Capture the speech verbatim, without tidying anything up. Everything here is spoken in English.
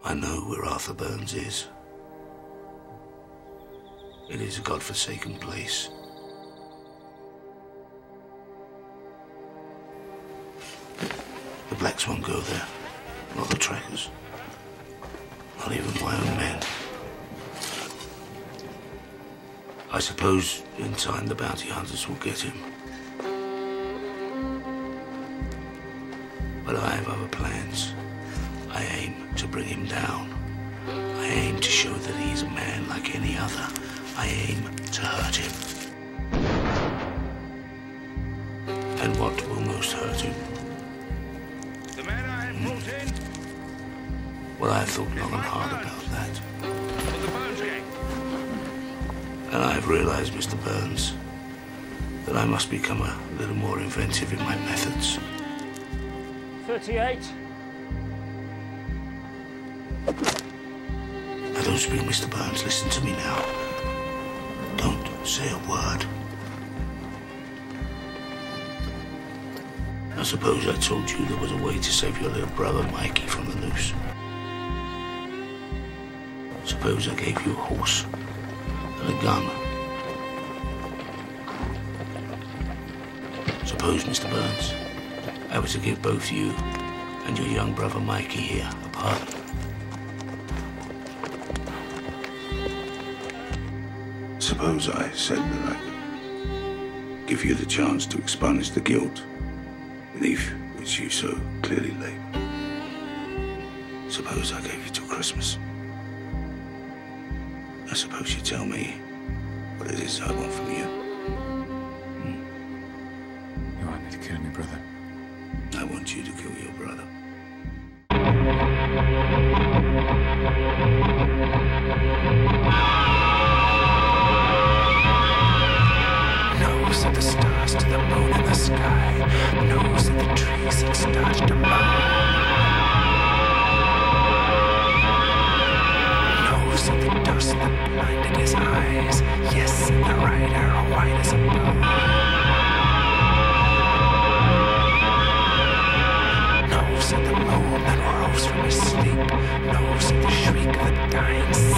I know where Arthur Burns is. It is a godforsaken place. The blacks won't go there. Not the trackers. Not even my own men. I suppose in time the bounty hunters will get him. But I have other plans. I aim to bring him down. I aim to show that he is a man like any other. I aim to hurt him. And what will most hurt him? The man I have brought in. Well, I have thought long and hard about that. For the Burns gang. And I have realized, Mister Burns, that I must become a little more inventive in my methods. thirty-eight. Now don't speak, Mister Burns. Listen to me now. Don't say a word. I suppose I told you there was a way to save your little brother Mikey from the noose. Suppose I gave you a horse and a gun. Suppose, Mister Burns, I was to give both you and your young brother Mikey here a pardon. Suppose I said that I could give you the chance to expunge the guilt beneath which you so clearly lay. Suppose I gave you till Christmas. I suppose you tell me what it is I want from you. Hmm? You want me to kill my brother? I want you to kill your brother. Nose of the stars to the moon in the sky. Nose of the trees that started to blow. Nose of the dust that blinded his eyes. Yes, and the right arrow white as a bow. Nose of the moon that rose from his sleep. Nose of the shriek of the dying